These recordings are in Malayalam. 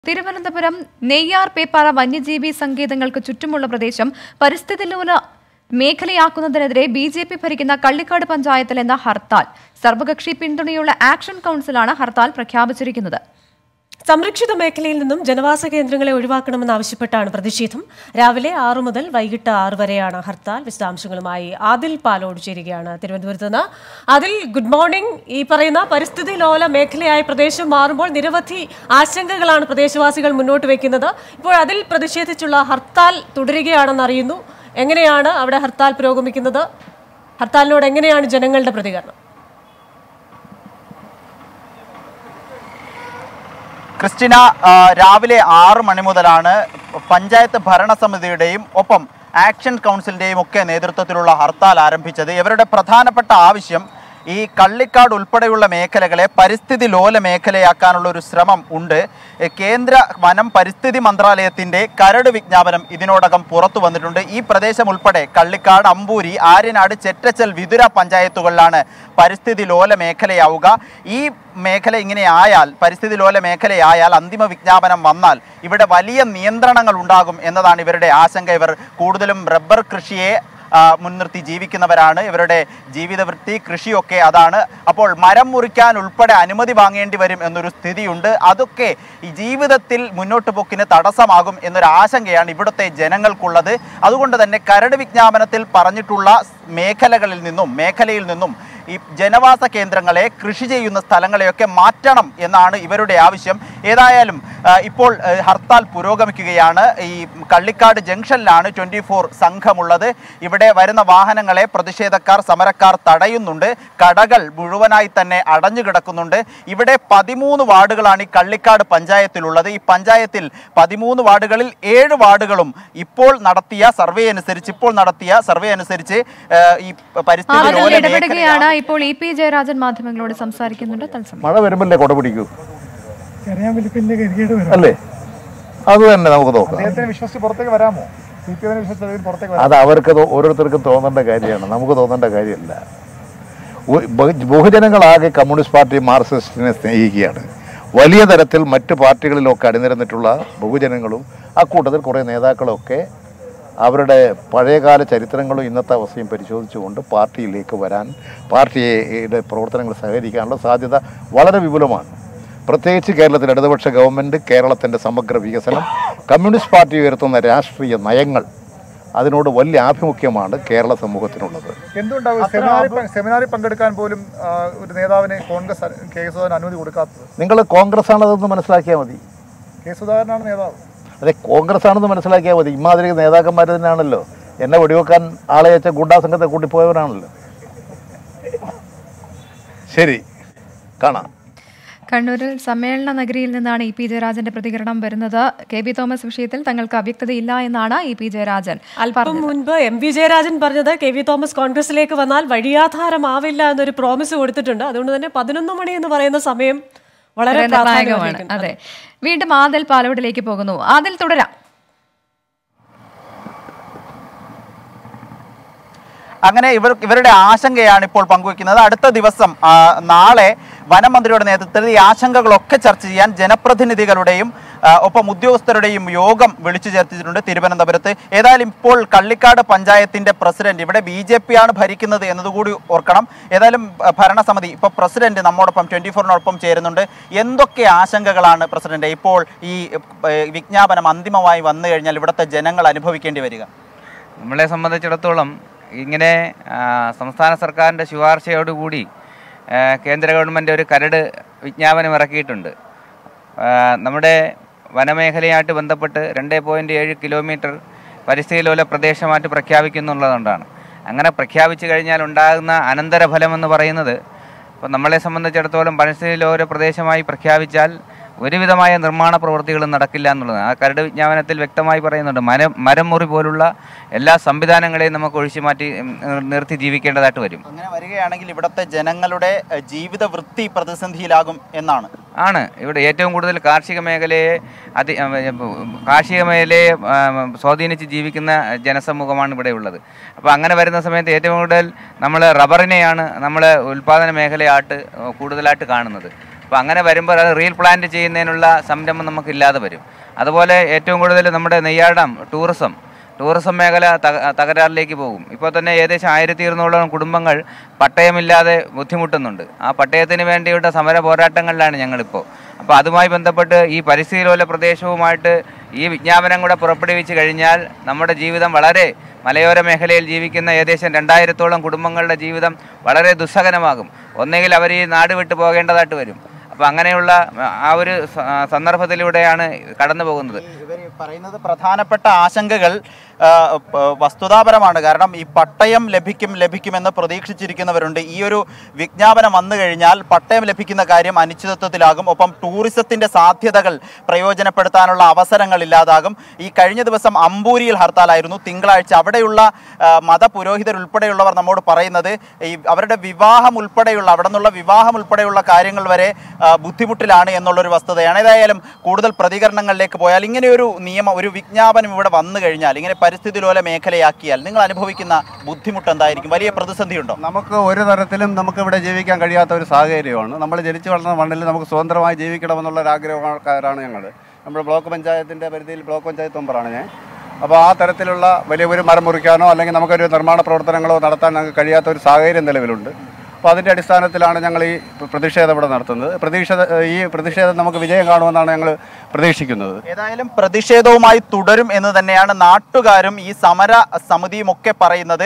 തിരുവനന്തപുരം നെയ്യാർ പേപ്പാറ വന്യജീവി സങ്കേതങ്ങൾക്ക് ചുറ്റുമുള്ള പ്രദേശം പരിസ്ഥിതിലോല മേഖലയാക്കുന്നതിനെതിരെ ബിജെപി ഭരിക്കുന്ന കള്ളിക്കാട് പഞ്ചായത്തിൽ എന്ന ഹർത്താൽ. സർവകക്ഷി പിന്തുണയുള്ള ആക്ഷൻ കൗൺസിലാണ് ഹർത്താൽ പ്രഖ്യാപിച്ചിരിക്കുന്നത്. സംരക്ഷിത മേഖലയിൽ നിന്നും ജനവാസ കേന്ദ്രങ്ങളെ ഒഴിവാക്കണമെന്നാവശ്യപ്പെട്ടാണ് പ്രതിഷേധം. രാവിലെ 6 മുതൽ വൈകിട്ട് 6 വരെയാണ് ഹർത്താൽ. വിശദാംശങ്ങളുമായി ആദിൽ പാലോട് ചേരുകയാണ് തിരുവനന്തപുരത്ത് നിന്ന്. Adil, good morning. ഈ പറയുന്ന പരിസ്ഥിതി ലോല മേഖലയായ പ്രദേശം മാറുമ്പോൾ നിരവധി ആശങ്കകളാണ് പ്രദേശവാസികൾ മുന്നോട്ട് വയ്ക്കുന്നത്. ഇപ്പോൾ അതിൽ പ്രതിഷേധിച്ചുള്ള ഹർത്താൽ തുടരുകയാണെന്ന് അറിയുന്നു. എങ്ങനെയാണ് അവിടെ ഹർത്താൽ പുരോഗമിക്കുന്നത്? ഹർത്താലിനോട് എങ്ങനെയാണ് ജനങ്ങളുടെ പ്രതികരണം? ക്രിസ്റ്റിന, രാവിലെ 6 മണി മുതലാണ് പഞ്ചായത്ത് ഭരണസമിതിയുടെയും ഒപ്പം ആക്ഷൻ കൗൺസിലിൻ്റെയും ഒക്കെ നേതൃത്വത്തിലുള്ള ഹർത്താൽ ആരംഭിച്ചത്. ഇവരുടെ പ്രധാനപ്പെട്ട ആവശ്യം ഈ കള്ളിക്കാട് ഉൾപ്പെടെയുള്ള മേഖലകളെ പരിസ്ഥിതി ലോല മേഖലയാക്കാനുള്ള ഒരു ശ്രമം ഉണ്ട്. കേന്ദ്ര വനം പരിസ്ഥിതി മന്ത്രാലയത്തിൻ്റെ കരട് വിജ്ഞാപനം ഇതിനോടകം പുറത്തു വന്നിട്ടുണ്ട്. ഈ പ്രദേശം ഉൾപ്പെടെ കള്ളിക്കാട്, അമ്പൂരി, ആര്യനാട്, ചെറ്റച്ചൽ, വിതുര പഞ്ചായത്തുകളിലാണ് പരിസ്ഥിതി ലോല മേഖലയാവുക. ഈ മേഖല ഇങ്ങനെ ആയാൽ, പരിസ്ഥിതി ലോല മേഖലയായാൽ, അന്തിമ വിജ്ഞാപനം വന്നാൽ ഇവിടെ വലിയ നിയന്ത്രണങ്ങൾ ഉണ്ടാകും എന്നതാണ് ഇവരുടെ ആശങ്ക. ഇവർ കൂടുതലും റബ്ബർ കൃഷിയെ മുൻനിർത്തി ജീവിക്കുന്നവരാണ്. ഇവരുടെ ജീവിതവൃത്തി കൃഷിയൊക്കെ അതാണ്. അപ്പോൾ മരം മുറിക്കാൻ ഉൾപ്പെടെ അനുമതി വാങ്ങേണ്ടി വരും എന്നൊരു സ്ഥിതിയുണ്ട്. അതൊക്കെ ഈ ജീവിതത്തിൽ മുന്നോട്ട് പോക്കിന് തടസ്സമാകും എന്നൊരു ആശങ്കയാണ് ഇവിടുത്തെ ജനങ്ങൾക്കുള്ളത്. അതുകൊണ്ട് തന്നെ കരട് വിജ്ഞാപനത്തിൽ പറഞ്ഞിട്ടുള്ള മേഖലയിൽ നിന്നും ഈ ജനവാസ കേന്ദ്രങ്ങളെ, കൃഷി ചെയ്യുന്ന സ്ഥലങ്ങളെയൊക്കെ മാറ്റണം എന്നാണ് ഇവരുടെ ആവശ്യം. ഏതായാലും ഇപ്പോൾ ഹർത്താൽ പുരോഗമിക്കുകയാണ്. ഈ കള്ളിക്കാട് ജംഗ്ഷനിലാണ് 24 സംഘമുള്ളത്. ഇവിടെ വരുന്ന വാഹനങ്ങളെ പ്രതിഷേധക്കാർ, സമരക്കാർ തടയുന്നുണ്ട്. കടകൾ മുഴുവനായി തന്നെ അടഞ്ഞു കിടക്കുന്നുണ്ട്. ഇവിടെ 13 വാർഡുകളാണ് ഈ കള്ളിക്കാട് പഞ്ചായത്തിലുള്ളത്. ഈ പഞ്ചായത്തിൽ 13 വാർഡുകളിൽ 7 വാർഡുകളും ഇപ്പോൾ നടത്തിയ സർവേ അനുസരിച്ച് ഈ പരിസ്ഥിതി ഇപ്പോൾ ഇ.പി. ജയരാജൻ മാധ്യമങ്ങളോട് സംസാരിക്കുന്നുണ്ട്. മഴ വരുമ്പല്ലേ കൊട പിടിക്കൂ അല്ലേ? അത് തന്നെ നമുക്ക് നോക്കാം. അത് അവർക്ക് ഓരോരുത്തർക്കും തോന്നേണ്ട കാര്യമാണ്, നമുക്ക് തോന്നേണ്ട കാര്യമല്ല. ബഹുജനങ്ങളാകെ കമ്മ്യൂണിസ്റ്റ് പാർട്ടി മാർക്സിസ്റ്റിനെ സ്നേഹിക്കുകയാണ്. വലിയ തരത്തിൽ മറ്റ് പാർട്ടികളിലൊക്കെ അണിനിരന്നിട്ടുള്ള ബഹുജനങ്ങളും അക്കൂട്ടത്തിൽ കുറേ നേതാക്കളൊക്കെ അവരുടെ പഴയകാല ചരിത്രങ്ങളും ഇന്നത്തെ അവസ്ഥയും പരിശോധിച്ചുകൊണ്ട് പാർട്ടിയിലേക്ക് വരാൻ, പാർട്ടിയുടെ പ്രവർത്തനങ്ങൾ സഹകരിക്കാനുള്ള സാധ്യത വളരെ വിപുലമാണ്. പ്രത്യേകിച്ച് കേരളത്തിൽ ഇടതുപക്ഷ ഗവൺമെൻറ്, കേരളത്തിൻ്റെ സമഗ്ര വികസനം, കമ്മ്യൂണിസ്റ്റ് പാർട്ടി ഉയർത്തുന്ന രാഷ്ട്രീയ നയങ്ങൾ, അതിനോട് വലിയ ആഭിമുഖ്യമാണ് കേരള സമൂഹത്തിനുള്ളത്. എന്തുകൊണ്ടാണ് സെമിനാറിൽ പങ്കെടുക്കാൻ പോലും ഒരു നേതാവിനെ കോൺഗ്രസ് കെ സുധാകരൻ അനുമതി കൊടുക്കാത്തത്? നിങ്ങൾ കോൺഗ്രസ് ആണതെന്ന് മനസ്സിലാക്കിയാൽ മതി. കെ സുധാകരനാണ് നേതാവ്. അതെ, കോൺഗ്രസ് ആണെന്ന് മനസ്സിലാക്കിയാൽ മതി. ഇമാതിരി നേതാക്കന്മാർ തന്നെയാണല്ലോ എന്നെ വെടിവെക്കാൻ ആളെ വെച്ച ഗുണ്ടാ സംഘത്തെ കൂട്ടിപ്പോയവരാണല്ലോ. ശരി, കാണാം. കണ്ണൂരിൽ സമ്മേളന നഗരിയിൽ നിന്നാണ് ഇ.പി. ജയരാജന്റെ പ്രതികരണം വരുന്നത്. കെ.വി. തോമസ് വിഷയത്തിൽ തങ്ങൾക്ക് അവ്യക്തതയില്ല എന്നാണ് ഇ.പി. ജയരാജൻ. അല്പം മുൻപ് എം.വി. ജയരാജൻ പറഞ്ഞത് കെ.വി. തോമസ് കോൺഗ്രസിലേക്ക് വന്നാൽ വഴിയാധാരമാവില്ല എന്നൊരു പ്രോമിസ് കൊടുത്തിട്ടുണ്ട്. അതുകൊണ്ട് തന്നെ 11 മണി എന്ന് പറയുന്ന സമയം വളരെ നിർണായകമാണ്. അതെ, വീണ്ടും ആദിൽ പാലോടിലേക്ക് പോകുന്നു. ആദിൽ, തുടരാം. അങ്ങനെ ഇവരുടെ ആശങ്കയാണ് ഇപ്പോൾ പങ്കുവയ്ക്കുന്നത്. അടുത്ത ദിവസം നാളെ വനമന്ത്രിയുടെ നേതൃത്വത്തിൽ ഈ ആശങ്കകളൊക്കെ ചർച്ച ചെയ്യാൻ ജനപ്രതിനിധികളുടെയും ഒപ്പം ഉദ്യോഗസ്ഥരുടെയും യോഗം വിളിച്ചു ചേർത്തിട്ടുണ്ട് തിരുവനന്തപുരത്ത്. ഏതായാലും ഇപ്പോൾ കള്ളിക്കാട് പഞ്ചായത്തിന്റെ പ്രസിഡന്റ്, ഇവിടെ BJP ആണ് ഭരിക്കുന്നത് എന്നതുകൂടി ഓർക്കണം. ഏതായാലും ഭരണസമിതി ഇപ്പോൾ പ്രസിഡന്റ് നമ്മോടൊപ്പം 24-നോടൊപ്പം ചേരുന്നുണ്ട്. എന്തൊക്കെ ആശങ്കകളാണ് പ്രസിഡന്റ് ഇപ്പോൾ ഈ വിജ്ഞാപനം അന്തിമമായി വന്നു കഴിഞ്ഞാൽ ഇവിടുത്തെ ജനങ്ങൾ അനുഭവിക്കേണ്ടി വരിക? നമ്മളെ സംബന്ധിച്ചിടത്തോളം ഇങ്ങനെ സംസ്ഥാന സർക്കാരിൻ്റെ ശുപാർശയോടുകൂടി കേന്ദ്ര ഗവൺമെൻറ് ഒരു കരട് വിജ്ഞാപനം ഇറക്കിയിട്ടുണ്ട്. നമ്മുടെ വനമേഖലയായിട്ട് ബന്ധപ്പെട്ട് 2.7 കിലോമീറ്റർ പരിസ്ഥിതി ലോല പ്രദേശമായിട്ട് പ്രഖ്യാപിക്കുന്നുള്ളതുകൊണ്ടാണ്. അങ്ങനെ പ്രഖ്യാപിച്ചു കഴിഞ്ഞാൽ ഉണ്ടാകുന്ന അനന്തരഫലമെന്ന് പറയുന്നത്, ഇപ്പോൾ നമ്മളെ സംബന്ധിച്ചിടത്തോളം പരിസ്ഥിതി ലോല പ്രദേശമായി പ്രഖ്യാപിച്ചാൽ ഒരുവിധമായ നിർമ്മാണ പ്രവൃത്തികളും നടക്കില്ല എന്നുള്ളതാണ്. ആ കരട് വിജ്ഞാപനത്തിൽ വ്യക്തമായി പറയുന്നുണ്ട്. മരം മുറി പോലുള്ള എല്ലാ സംവിധാനങ്ങളെയും നമുക്ക് ഒഴിച്ചു മാറ്റി നിർത്തി ജീവിക്കേണ്ടതായിട്ട് വരും. അങ്ങനെ വരികയാണെങ്കിൽ ഇവിടുത്തെ ജനങ്ങളുടെ ജീവിത വൃത്തി പ്രതിസന്ധിയിലാകും എന്നാണ്. ഇവിടെ ഏറ്റവും കൂടുതൽ കാർഷിക മേഖലയെ സ്വാധീനിച്ച് ജീവിക്കുന്ന ജനസമൂഹമാണ് ഇവിടെ ഉള്ളത്. അപ്പോൾ അങ്ങനെ വരുന്ന സമയത്ത് ഏറ്റവും കൂടുതൽ നമ്മൾ റബ്ബറിനെയാണ് നമ്മൾ ഉൽപ്പാദന മേഖലയായിട്ട് കൂടുതലായിട്ട് കാണുന്നത്. അപ്പോൾ അങ്ങനെ വരുമ്പോൾ അത് റീപ്ലാന്റ് ചെയ്യുന്നതിനുള്ള സംരംഭം നമുക്കില്ലാതെ വരും. അതുപോലെ ഏറ്റവും കൂടുതൽ നമ്മുടെ നെയ്യാർഡാം ടൂറിസം മേഖല തകരാറിലേക്ക് പോകും. ഇപ്പോൾ തന്നെ ഏകദേശം 1200 കുടുംബങ്ങൾ പട്ടയമില്ലാതെ ബുദ്ധിമുട്ടുന്നുണ്ട്. ആ പട്ടയത്തിന് വേണ്ടിയുള്ള സമര പോരാട്ടങ്ങളിലാണ് ഞങ്ങളിപ്പോൾ. അപ്പോൾ അതുമായി ബന്ധപ്പെട്ട് ഈ പരിസ്ഥിതി ലോല പ്രദേശവുമായിട്ട് ഈ വിജ്ഞാപനം കൂടെ പുറപ്പെടുവിച്ച് കഴിഞ്ഞാൽ നമ്മുടെ ജീവിതം വളരെ മലയോര മേഖലയിൽ ജീവിക്കുന്ന ഏകദേശം 2000-ഓളം കുടുംബങ്ങളുടെ ജീവിതം വളരെ ദുസ്സഹനമാകും. ഒന്നുകിൽ അവർ ഈ നാട് വിട്ടു പോകേണ്ടതായിട്ട് വരും. അപ്പോൾ അങ്ങനെയുള്ള ആ ഒരു സന്ദർഭത്തിലൂടെയാണ് കടന്നു പോകുന്നത്. ഇവർ പറയുന്നത് പ്രധാനപ്പെട്ട ആശങ്കകൾ വസ്തുതാപരമാണ്. കാരണം ഈ പട്ടയം ലഭിക്കുമെന്ന് പ്രതീക്ഷിച്ചിരിക്കുന്നവരുണ്ട്. ഈ ഒരു വിജ്ഞാപനം വന്നു കഴിഞ്ഞാൽ പട്ടയം ലഭിക്കുന്ന കാര്യം അനിശ്ചിതത്വത്തിലാകും. ഒപ്പം ടൂറിസത്തിന്റെ സാധ്യതകൾ പ്രയോജനപ്പെടുത്താനുള്ള അവസരങ്ങൾ ഇല്ലാതാകും. ഈ കഴിഞ്ഞ ദിവസം അമ്പൂരിയിൽ ഹർത്താലായിരുന്നു, തിങ്കളാഴ്ച. അവിടെയുള്ള മതപുരോഹിതരുൾപ്പെടെയുള്ളവർ നമ്മോട് പറയുന്നത് ഈ അവരുടെ വിവാഹം ഉൾപ്പെടെയുള്ള കാര്യങ്ങൾ വരെ ബുദ്ധിമുട്ടിലാണ് എന്നുള്ളൊരു വസ്തുതയാണ്. ഏതായാലും കൂടുതൽ പ്രതികരണങ്ങളിലേക്ക് പോയാൽ ഇങ്ങനെയൊരു ഒരു വിജ്ഞാപനം ഇവിടെ വന്നു കഴിഞ്ഞാൽ, ഇങ്ങനെ പരിസ്ഥിതി ലോല മേഖലയാക്കിയാൽ നിങ്ങൾ അനുഭവിക്കുന്ന ബുദ്ധിമുട്ട് എന്തായിരിക്കും? വലിയ പ്രതിസന്ധി ഉണ്ടോ? നമുക്ക് ഒരു തരത്തിലും ഇവിടെ ജീവിക്കാൻ കഴിയാത്ത ഒരു സാഹചര്യമാണ്. നമ്മൾ ജനിച്ചു വളർന്ന മണ്ണിൽ നമുക്ക് സ്വതന്ത്രമായി ജീവിക്കണമെന്നുള്ള ഒരു ആഗ്രഹക്കാരാണ് ഞങ്ങൾ. നമ്മുടെ ബ്ലോക്ക് പഞ്ചായത്തിൻ്റെ പരിധിയിൽ ബ്ലോക്ക് പഞ്ചായത്ത് മെമ്പറാണ് ഞാൻ. അപ്പോൾ ആ തരത്തിലുള്ള വലിയൊരു മരം മുറിക്കാനോ അല്ലെങ്കിൽ നമുക്കൊരു നിർമ്മാണ പ്രവർത്തനങ്ങളോ നടത്താൻ ഞങ്ങൾക്ക് കഴിയാത്ത ഒരു സാഹചര്യം നിലവിലുണ്ട്. അപ്പോൾ അതിൻ്റെ അടിസ്ഥാനത്തിലാണ് ഞങ്ങൾ ഈ പ്രതിഷേധം ഇവിടെ നടത്തുന്നത്. ഈ പ്രതിഷേധം നമുക്ക് വിജയം കാണുമെന്നാണ് ഞങ്ങൾ പ്രതീക്ഷിക്കുന്നത്. ഏതായാലും പ്രതിഷേധവുമായി തുടരും എന്ന് തന്നെയാണ് നാട്ടുകാരും ഈ സമര സമിതിയും ഒക്കെ പറയുന്നത്.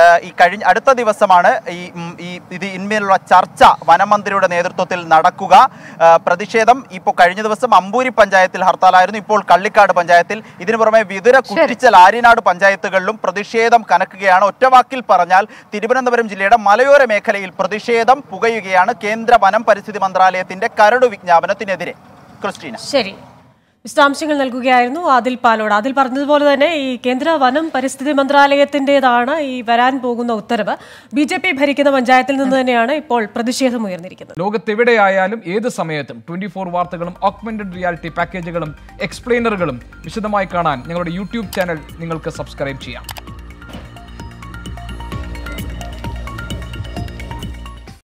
അടുത്ത ദിവസമാണ് ഇതിന്മേലുള്ള ചർച്ച വനമന്ത്രിയുടെ നേതൃത്വത്തിൽ നടക്കുക. പ്രതിഷേധം ഇപ്പോൾ കഴിഞ്ഞ ദിവസം അമ്പൂരി പഞ്ചായത്തിൽ ഹർത്താലായിരുന്നു, ഇപ്പോൾ കള്ളിക്കാട് പഞ്ചായത്തിൽ. ഇതിനു പുറമെ വിതുര, കുറ്റിച്ചൽ, ആര്യനാട് പഞ്ചായത്തുകളിലും പ്രതിഷേധം കനക്കുകയാണ്. ഒറ്റവാക്കിൽ പറഞ്ഞാൽ തിരുവനന്തപുരം ജില്ലയുടെ മലയോര മേഖലയിൽ പ്രതിഷേധം പുകയുകയാണ് കേന്ദ്ര വനം പരിസ്ഥിതി മന്ത്രാലയത്തിന്റെ കരട് വിജ്ഞാപനത്തിനെതിരെ. ക്രിസ്റ്റീന, ശരി, വിശദാംശങ്ങൾ നൽകുകയായിരുന്നു ആദിൽ പാലോട്. ആദിൽ പറഞ്ഞതുപോലെ തന്നെ ഈ കേന്ദ്ര വനം പരിസ്ഥിതി മന്ത്രാലയത്തിൻ്റെതാണ് ഈ വരാൻ പോകുന്ന ഉത്തരവ്. BJP ഭരിക്കുന്ന പഞ്ചായത്തിൽ നിന്ന് തന്നെയാണ് ഇപ്പോൾ പ്രതിഷേധം ഉയർന്നിരിക്കുന്നത്. ലോകത്തെവിടെയായാലും ഏത് സമയത്തും 24 വാർത്തകളും ഓഗ്മെന്റഡ് റിയാലിറ്റി പാക്കേജുകളും എക്സ്പ്ലെയിനറുകളും വിശദമായി കാണാൻ ഞങ്ങളുടെ YouTube ചാനൽ നിങ്ങൾക്ക് സബ്സ്ക്രൈബ് ചെയ്യാം.